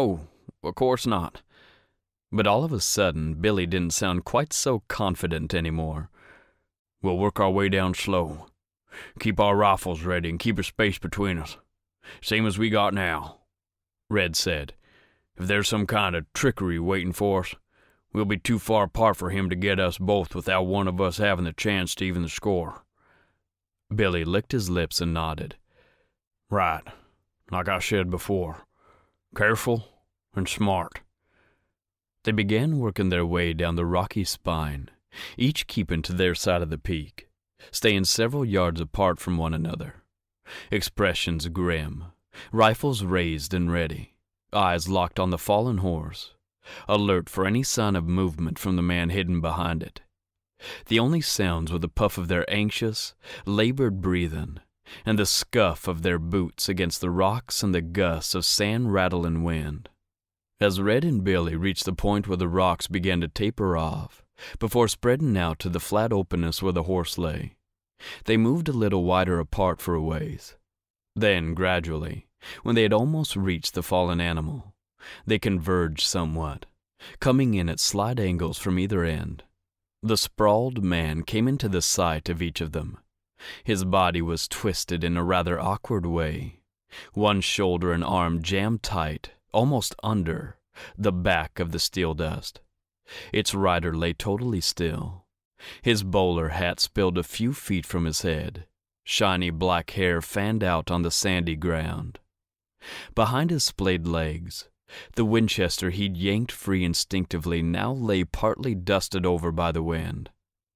of course not." But all of a sudden, Billy didn't sound quite so confident anymore. "We'll work our way down slow. Keep our rifles ready and keep a space between us. Same as we got now," Red said. "If there's some kind of trickery waiting for us, we'll be too far apart for him to get us both without one of us having the chance to even the score." Billy licked his lips and nodded. "Right, like I said before. Careful and smart." They began working their way down the rocky spine, each keeping to their side of the peak, staying several yards apart from one another. Expressions grim, rifles raised and ready, eyes locked on the fallen horse, alert for any sign of movement from the man hidden behind it. The only sounds were the puff of their anxious, labored breathing, and the scuff of their boots against the rocks and the gusts of sand-rattling wind. As Red and Billy reached the point where the rocks began to taper off, before spreading out to the flat openness where the horse lay, they moved a little wider apart for a ways. Then, gradually, when they had almost reached the fallen animal, they converged somewhat, coming in at slight angles from either end. The sprawled man came into the sight of each of them. His body was twisted in a rather awkward way, one shoulder and arm jammed tight, almost under, the back of the steel dust. Its rider lay totally still. His bowler hat spilled a few feet from his head. Shiny black hair fanned out on the sandy ground. Behind his splayed legs, the Winchester he'd yanked free instinctively now lay partly dusted over by the wind.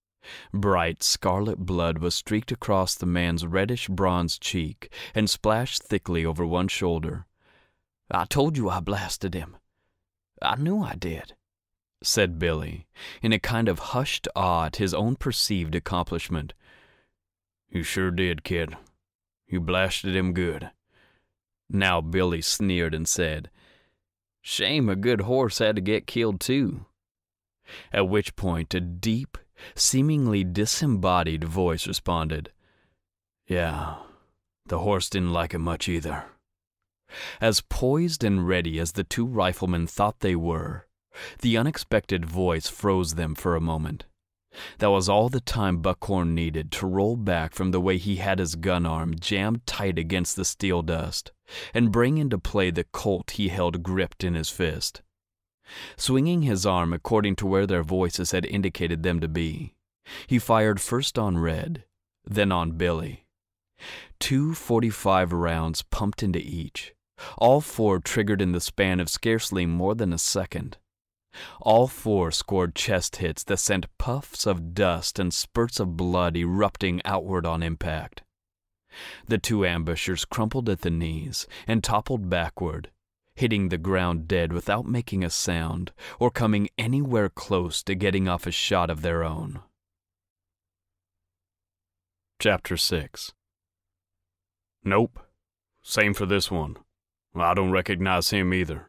Bright scarlet blood was streaked across the man's reddish-bronze cheek and splashed thickly over one shoulder. "I told you I blasted him. I knew I did," said Billy, in a kind of hushed awe at his own perceived accomplishment. "You sure did, kid. You blasted him good." Now Billy sneered and said, "Shame a good horse had to get killed too." At which point a deep, seemingly disembodied voice responded, "Yeah, the horse didn't like it much either." As poised and ready as the two riflemen thought they were, the unexpected voice froze them for a moment. That was all the time Buckhorn needed to roll back from the way he had his gun arm jammed tight against the steel dust and bring into play the Colt he held gripped in his fist. Swinging his arm according to where their voices had indicated them to be, he fired first on Red, then on Billy. 2 .45 rounds pumped into each, All 4 triggered in the span of scarcely more than a second. All 4 scored chest hits that sent puffs of dust and spurts of blood erupting outward on impact. The 2 ambushers crumpled at the knees and toppled backward, hitting the ground dead without making a sound or coming anywhere close to getting off a shot of their own. Chapter 6. Nope. Same for this one. I don't recognize him either.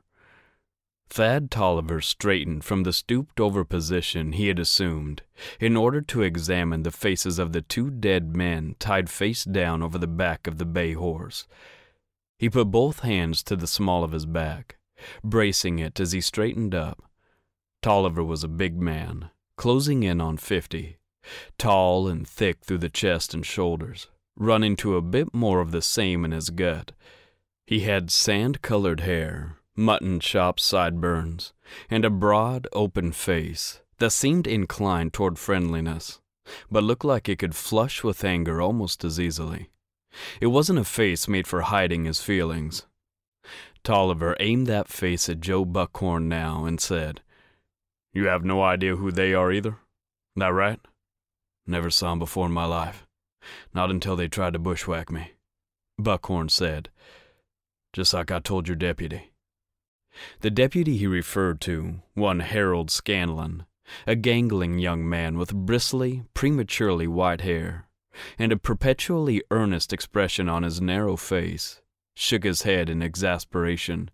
Thad Tolliver straightened from the stooped-over position he had assumed in order to examine the faces of the 2 dead men tied face down over the back of the bay horse. He put both hands to the small of his back, bracing it as he straightened up. Tolliver was a big man, closing in on 50, tall and thick through the chest and shoulders, running to a bit more of the same in his gut. He had sand-colored hair, mutton-chop sideburns, and a broad, open face that seemed inclined toward friendliness, but looked like it could flush with anger almost as easily. It wasn't a face made for hiding his feelings. Tolliver aimed that face at Joe Buckhorn now and said, "You have no idea who they are either? That right?" "Never saw 'em before in my life. Not until they tried to bushwhack me," Buckhorn said. "Just like I told your deputy." The deputy he referred to, one Harold Scanlon, a gangling young man with bristly, prematurely white hair, and a perpetually earnest expression on his narrow face, shook his head in exasperation.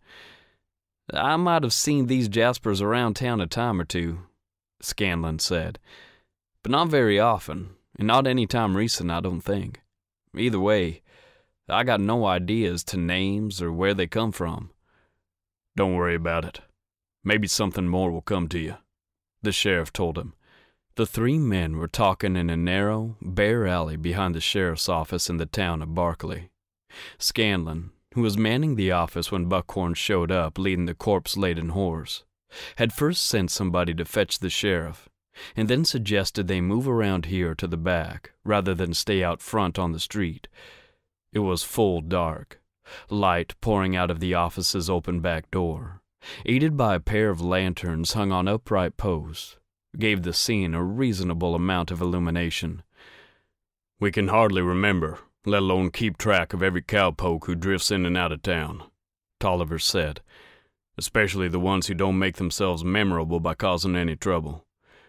"I might have seen these Jaspers around town a time or two," Scanlon said, "but not very often, and not any time recent, I don't think. Either way, I got no idea as to names or where they come from." "Don't worry about it. Maybe something more will come to you," the sheriff told him. The 3 men were talking in a narrow, bare alley behind the sheriff's office in the town of Barkley. Scanlon, who was manning the office when Buckhorn showed up leading the corpse-laden horse, had first sent somebody to fetch the sheriff, and then suggested they move around here to the back rather than stay out front on the street. It was full dark, light pouring out of the office's open back door, aided by a pair of lanterns hung on upright posts, gave the scene a reasonable amount of illumination. "We can hardly remember, let alone keep track of every cowpoke who drifts in and out of town," Tolliver said, "especially the ones who don't make themselves memorable by causing any trouble.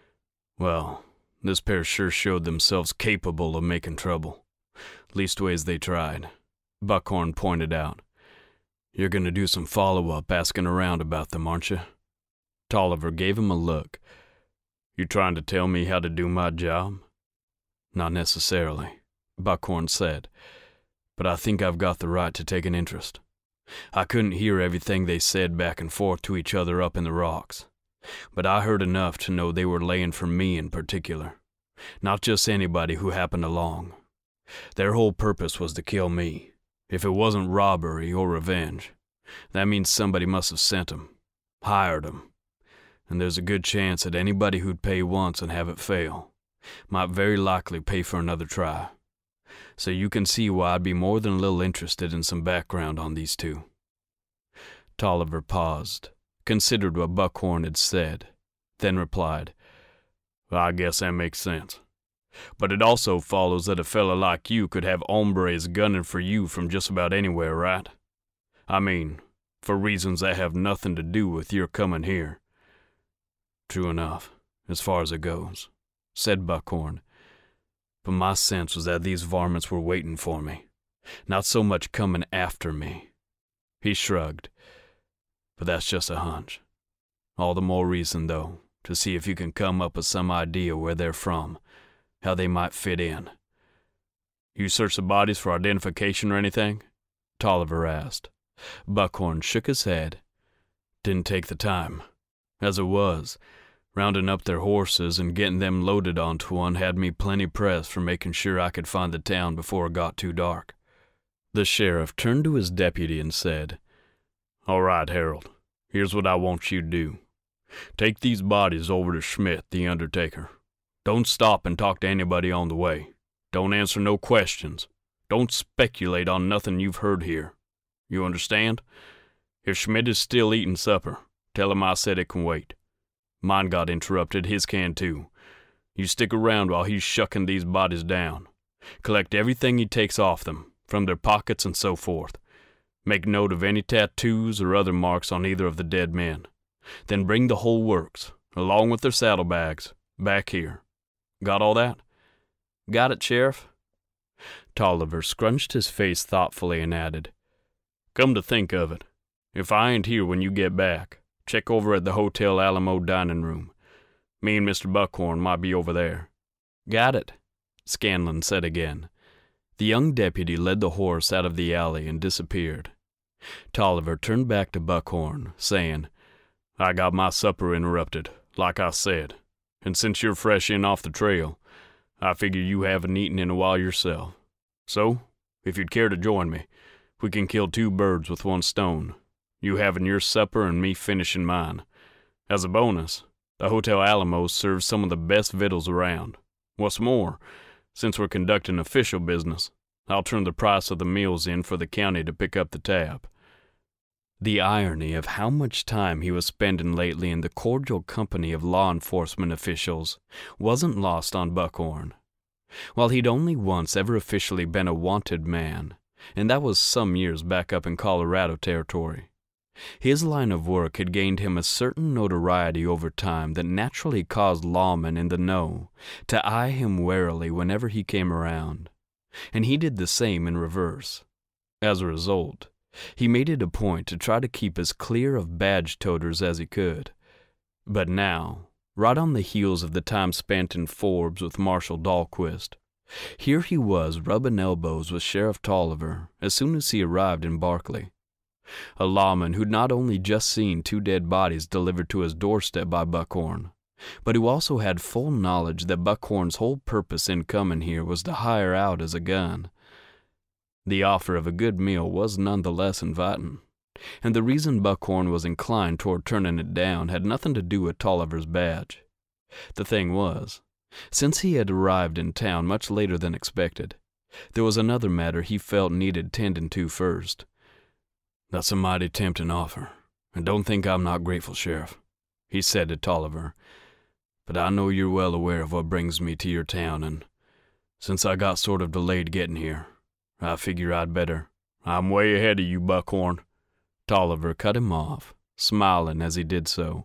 Well, this pair sure showed themselves capable of making trouble. Leastways they tried," Buckhorn pointed out. "You're going to do some follow-up asking around about them, aren't you?" Tolliver gave him a look. "You trying to tell me how to do my job?" "Not necessarily," Buckhorn said, "but I think I've got the right to take an interest. I couldn't hear everything they said back and forth to each other up in the rocks, but I heard enough to know they were laying for me in particular, not just anybody who happened along. Their whole purpose was to kill me. If it wasn't robbery or revenge, that means somebody must have sent 'em, hired 'em. And there's a good chance that anybody who'd pay once and have it fail might very likely pay for another try. So you can see why I'd be more than a little interested in some background on these 2. Tolliver paused, considered what Buckhorn had said, then replied, "Well, I guess that makes sense. But it also follows that a fella like you could have hombres gunning for you from just about anywhere, right? I mean, for reasons that have nothing to do with your coming here." "True enough, as far as it goes," said Buckhorn. "But my sense was that these varmints were waiting for me, not so much coming after me." He shrugged. "But that's just a hunch. All the more reason, though, to see if you can come up with some idea where they're from, how they might fit in." "You searched the bodies for identification or anything?" Tolliver asked. Buckhorn shook his head. "Didn't take the time. As it was, rounding up their horses and getting them loaded onto one had me plenty pressed for making sure I could find the town before it got too dark." The sheriff turned to his deputy and said, "All right, Harold, here's what I want you to do. Take these bodies over to Schmidt, the undertaker. Don't stop and talk to anybody on the way. Don't answer no questions. Don't speculate on nothing you've heard here. You understand? If Schmidt is still eating supper, tell him I said it can wait. Mine got interrupted, his can too. You stick around while he's shucking these bodies down. Collect everything he takes off them, from their pockets and so forth. Make note of any tattoos or other marks on either of the dead men. Then bring the whole works, along with their saddlebags, back here. Got all that? Got it, Sheriff. Tolliver scrunched his face thoughtfully and added, Come to think of it, if I ain't here when you get back, check over at the Hotel Alamo dining room. Me and Mr. Buckhorn might be over there. Got it, Scanlon said again. The young deputy led the horse out of the alley and disappeared. Tolliver turned back to Buckhorn, saying, I got my supper interrupted, like I said, and since you're fresh in off the trail, I figure you haven't eaten in a while yourself. So, if you'd care to join me, we can kill 2 birds with 1 stone, you having your supper and me finishing mine. As a bonus, the Hotel Alamo serves some of the best victuals around. What's more, since we're conducting official business, I'll turn the price of the meals in for the county to pick up the tab. The irony of how much time he was spending lately in the cordial company of law enforcement officials wasn't lost on Buckhorn. While he'd only once ever officially been a wanted man, and that was some years back up in Colorado territory, his line of work had gained him a certain notoriety over time that naturally caused lawmen in the know to eye him warily whenever he came around, and he did the same in reverse. As a result, he made it a point to try to keep as clear of badge-toters as he could. But now, right on the heels of the time spent in Forbes with Marshal Dahlquist, here he was rubbing elbows with Sheriff Tolliver as soon as he arrived in Barkley. A lawman who'd not only just seen 2 dead bodies delivered to his doorstep by Buckhorn, but who also had full knowledge that Buckhorn's whole purpose in coming here was to hire out as a gun. The offer of a good meal was nonetheless inviting, and the reason Buckhorn was inclined toward turning it down had nothing to do with Tolliver's badge. The thing was, since he had arrived in town much later than expected, there was another matter he felt needed tending to first. That's a mighty tempting offer, and don't think I'm not grateful, Sheriff, he said to Tolliver. But I know you're well aware of what brings me to your town, and since I got sort of delayed getting here, I figure I'd better. I'm way ahead of you, Buckhorn. Tolliver cut him off, smiling as he did so.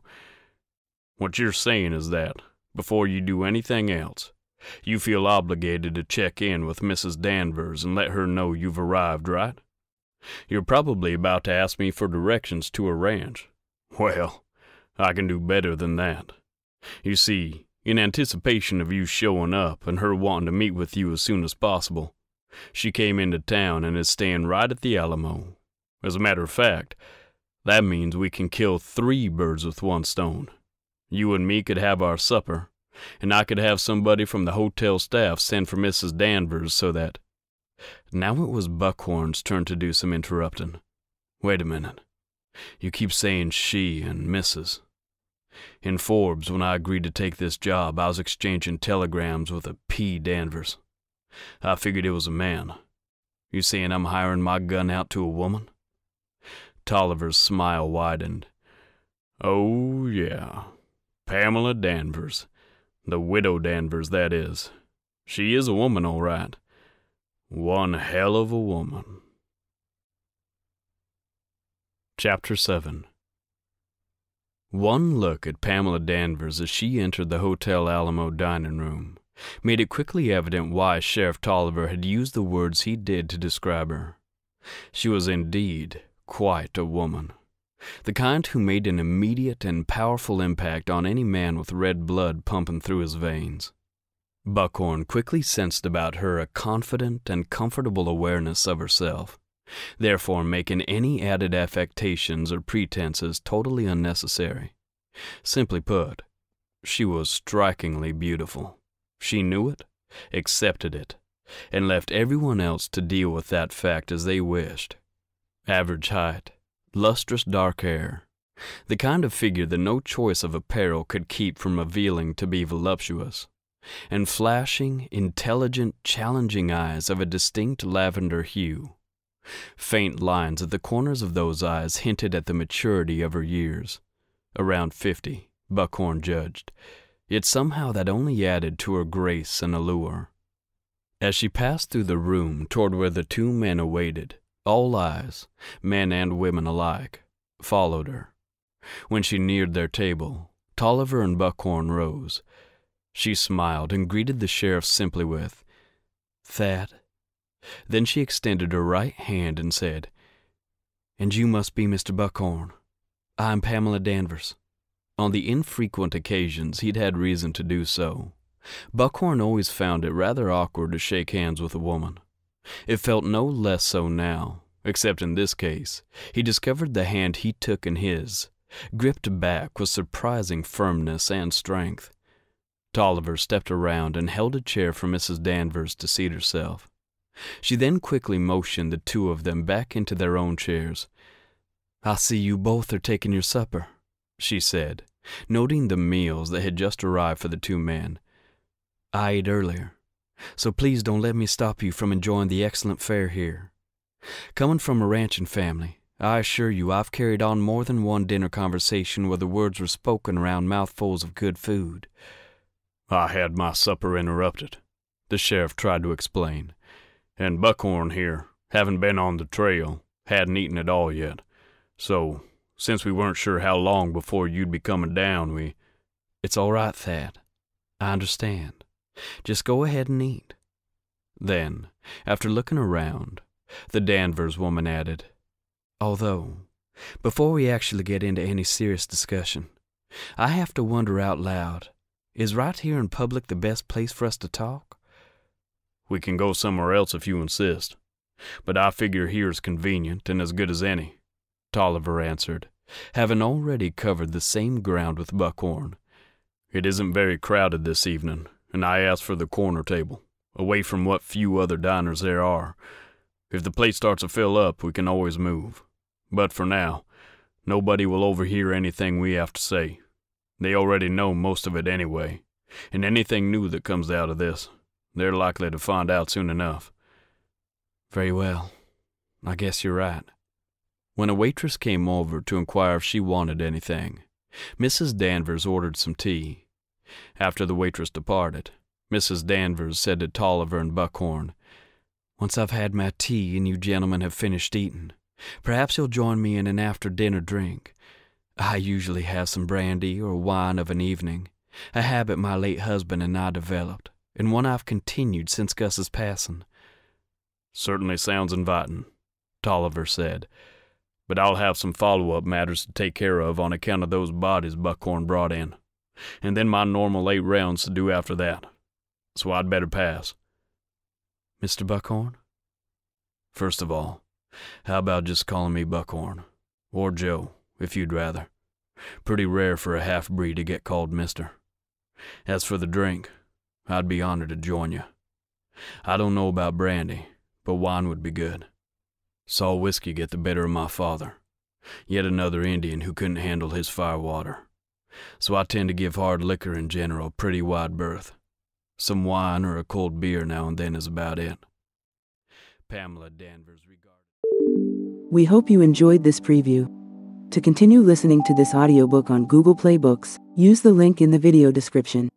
What you're saying is that, before you do anything else, you feel obligated to check in with Mrs. Danvers and let her know you've arrived, right? You're probably about to ask me for directions to her ranch. Well, I can do better than that. You see, in anticipation of you showing up and her wanting to meet with you as soon as possible, she came into town and is staying right at the Alamo. As a matter of fact, that means we can kill 3 birds with 1 stone. You and me could have our supper, and I could have somebody from the hotel staff send for Mrs. Danvers so that... Now it was Buckhorn's turn to do some interrupting. Wait a minute. You keep saying she and Mrs. In Forbes, when I agreed to take this job, I was exchanging telegrams with a P. Danvers. I figured it was a man. You saying I'm hiring my gun out to a woman? Tolliver's smile widened. Oh, yeah. Pamela Danvers. The widow Danvers, that is. She is a woman, all right. One hell of a woman. Chapter 7. One look at Pamela Danvers as she entered the Hotel Alamo dining room made it quickly evident why Sheriff Tolliver had used the words he did to describe her. She was indeed quite a woman, the kind who made an immediate and powerful impact on any man with red blood pumping through his veins. Buckhorn quickly sensed about her a confident and comfortable awareness of herself, therefore making any added affectations or pretenses totally unnecessary. Simply put, she was strikingly beautiful. She knew it, accepted it, and left everyone else to deal with that fact as they wished. Average height, lustrous dark hair, the kind of figure that no choice of apparel could keep from revealing to be voluptuous, and flashing, intelligent, challenging eyes of a distinct lavender hue. Faint lines at the corners of those eyes hinted at the maturity of her years. Around 50, Buckhorn judged, yet somehow that only added to her grace and allure. As she passed through the room toward where the two men awaited, all eyes, men and women alike, followed her. When she neared their table, Tolliver and Buckhorn rose. She smiled and greeted the sheriff simply with, "Thad." Then she extended her right hand and said, "And you must be Mr. Buckhorn. I'm Pamela Danvers." On the infrequent occasions he'd had reason to do so, Buckhorn always found it rather awkward to shake hands with a woman. It felt no less so now, except in this case, he discovered the hand he took in his, gripped back with surprising firmness and strength. Tolliver stepped around and held a chair for Mrs. Danvers to seat herself. She then quickly motioned the two of them back into their own chairs. "I see you both are taking your supper," she said, noting the meals that had just arrived for the two men. "I ate earlier, so please don't let me stop you from enjoying the excellent fare here. Coming from a ranching family, I assure you I've carried on more than one dinner conversation where the words were spoken around mouthfuls of good food." "I had my supper interrupted," the sheriff tried to explain, "and Buckhorn here, having been on the trail, hadn't eaten at all yet. So, since we weren't sure how long before you'd be coming down, we—" "It's all right, Thad. I understand. Just go ahead and eat." Then, after looking around, the Danvers woman added, "Although, before we actually get into any serious discussion, I have to wonder out loud, is right here in public the best place for us to talk?" "We can go somewhere else if you insist, but I figure here's convenient and as good as any," Tolliver answered, having already covered the same ground with Buckhorn. "It isn't very crowded this evening, and I asked for the corner table, away from what few other diners there are. If the place starts to fill up, we can always move. But for now, nobody will overhear anything we have to say. They already know most of it anyway, and anything new that comes out of this, they're likely to find out soon enough." "Very well. I guess you're right." When a waitress came over to inquire if she wanted anything, Mrs. Danvers ordered some tea. After the waitress departed, Mrs. Danvers said to Tolliver and Buckhorn, "Once I've had my tea and you gentlemen have finished eating, perhaps you'll join me in an after-dinner drink. I usually have some brandy or wine of an evening, a habit my late husband and I developed, and one I've continued since Gus's passing." "Certainly sounds inviting," Tolliver said, "but I'll have some follow-up matters to take care of on account of those bodies Buckhorn brought in, and then my normal 8 rounds to do after that. So I'd better pass." "Mr. Buckhorn?" "First of all, how about just calling me Buckhorn, or Joe, if you'd rather. Pretty rare for a half-breed to get called mister. As for the drink, I'd be honored to join you. I don't know about brandy, but wine would be good. Saw whiskey get the better of my father, yet another Indian who couldn't handle his firewater. So I tend to give hard liquor in general a pretty wide berth. Some wine or a cold beer now and then is about it." Pamela Danvers regarded. We hope you enjoyed this preview. To continue listening to this audiobook on Google Play Books, use the link in the video description.